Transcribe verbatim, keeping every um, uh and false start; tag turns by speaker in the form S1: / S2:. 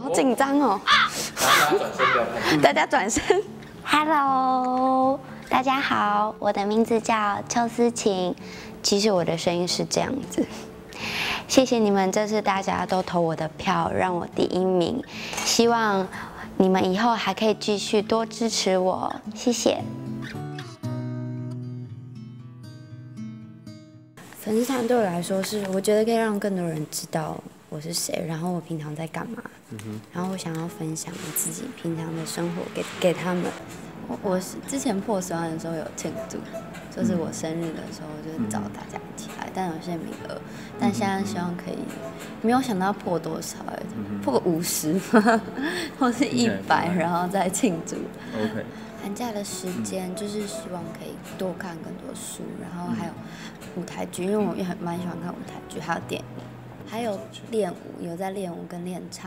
S1: 好紧张哦！大家转身。Hello， 大家好，我的名字叫邱思晴。其实我的声音是这样子。谢谢你们，这次大家都投我的票，让我第一名。希望你们以后还可以继续多支持我，谢谢。粉丝团对我来说是，我觉得可以让更多人知道我是谁，然后我平常在干嘛，嗯、然后我想要分享我自己平常的生活给给他们。我我是之前破十万的时候有庆祝，就是我生日的时候就是找大家一起来，但有限名额，但现在希望可以，没有想到破多少哎、欸，破个五十或是一百，然后再庆祝。
S2: OK。
S1: 寒假的时间就是希望可以多看更多书，然后还有舞台剧，因为我也很蛮喜欢看舞台剧，还有电影，还有练舞，有在练舞跟练唱。